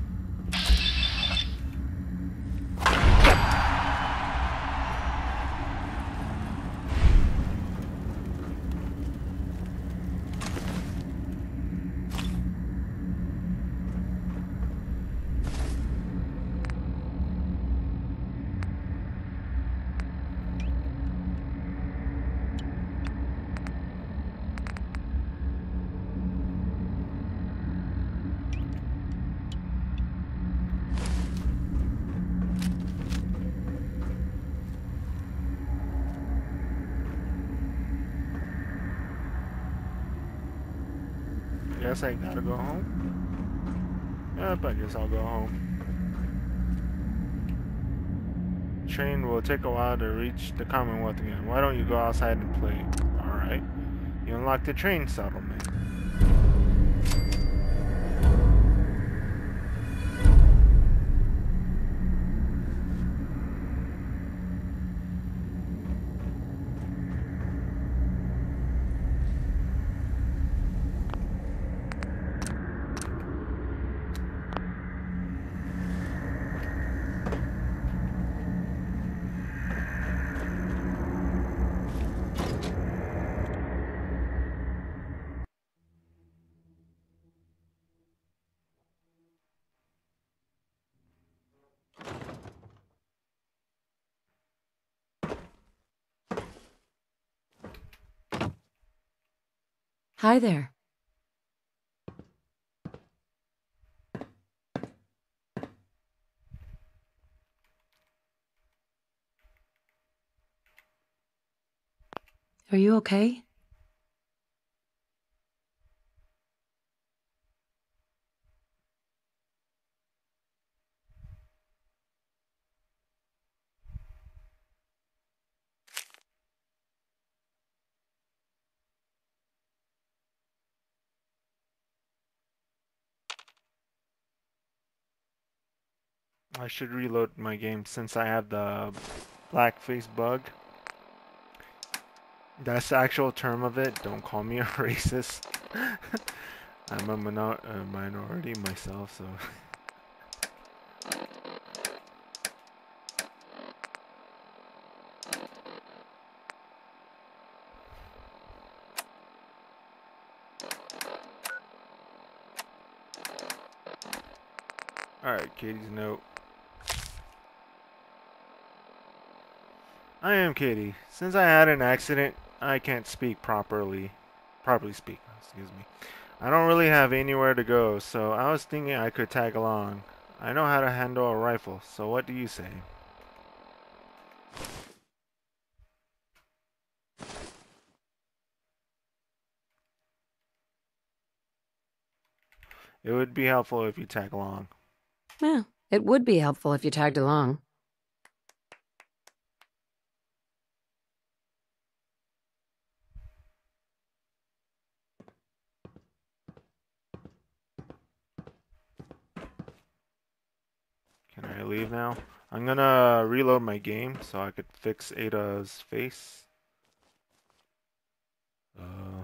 Guess I gotta go home. Yep, I guess I'll go home. Train will take a while to reach the Commonwealth again. Why don't you go outside and play? Alright. You unlock the train settlement. Hi there. Are you okay? I should reload my game since I have the blackface bug. That's the actual term of it. Don't call me a racist. I'm a, minor a minority myself, so... Alright, Katie's note. I am Katie. Since I had an accident, I can't speak properly. Properly speak, excuse me. I don't really have anywhere to go, so I was thinking I could tag along. I know how to handle a rifle, so what do you say? It would be helpful if you tag along. Yeah, it would be helpful if you tagged along. Can I leave now? I'm gonna reload my game so I could fix Ada's face. Uh,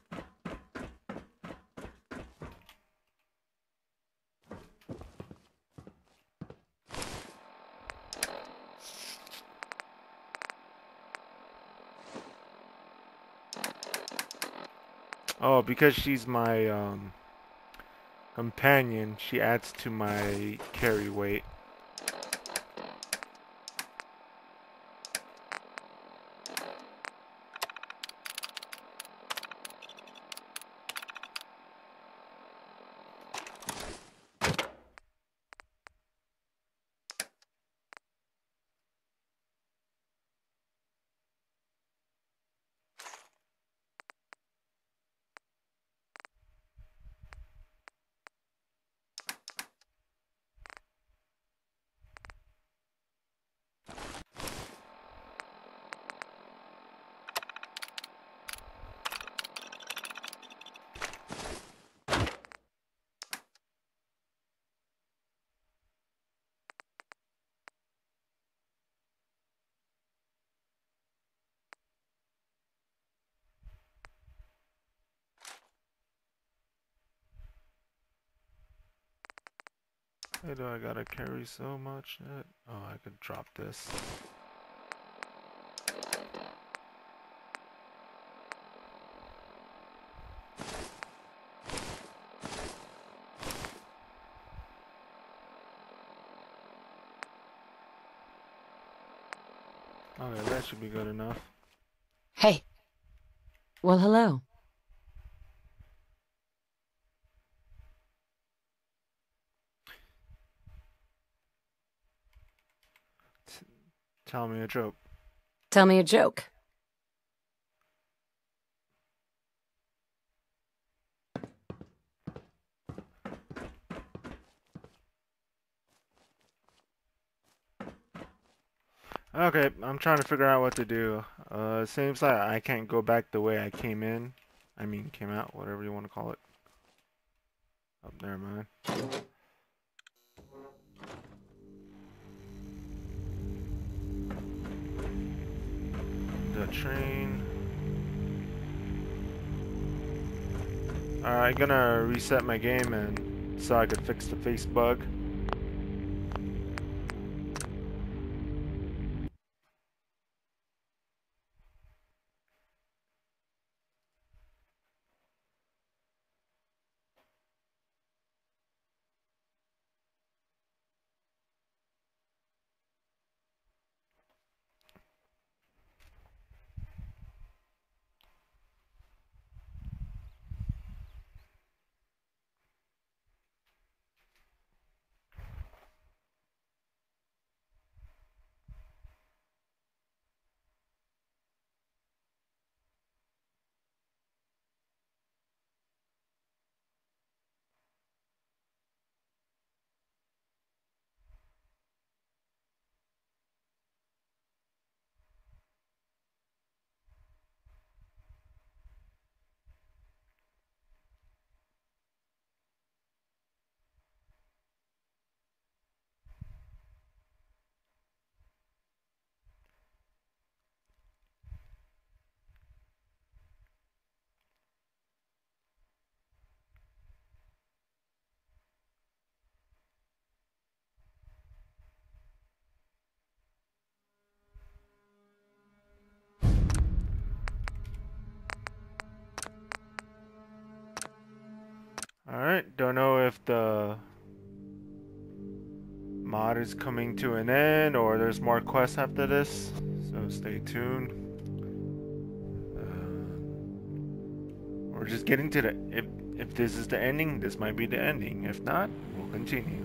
oh, because she's my um, companion, she adds to my carry weight. Why do I gotta carry so much? Shit? Oh, I could drop this. Okay, that should be good enough. Hey. Well, hello. T tell me a joke. Tell me a joke. Okay, I'm trying to figure out what to do. Uh, it seems like I can't go back the way I came in. I mean, came out, whatever you want to call it. Oh, never mind. The train. Alright, gonna reset my game and so I could fix the face bug. Alright, don't know if the mod is coming to an end or there's more quests after this, so stay tuned. Uh, we're just getting to the, if, if this is the ending, this might be the ending. If not, we'll continue.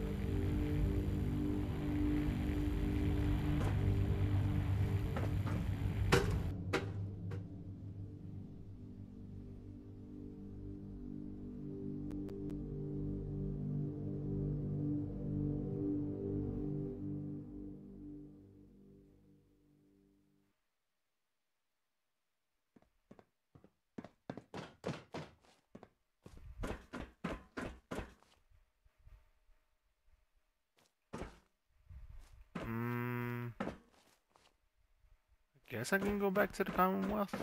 Guess I can go back to the Commonwealth.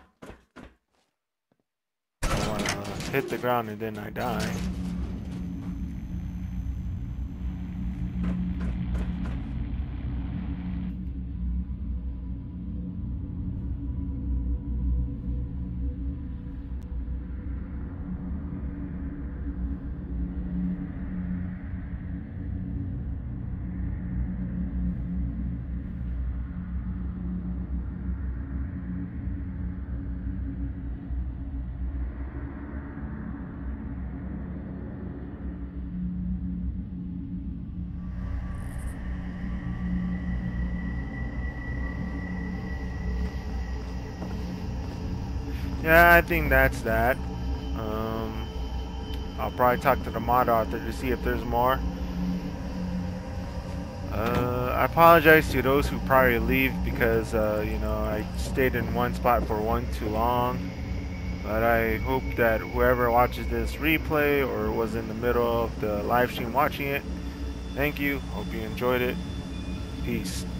I want to hit the ground and then I die. Yeah, I think that's that. Um, I'll probably talk to the mod author to see if there's more. Uh, I apologize to those who probably leave because, uh, you know, I stayed in one spot for one too long. But I hope that whoever watches this replay or was in the middle of the live stream watching it, thank you. Hope you enjoyed it. Peace.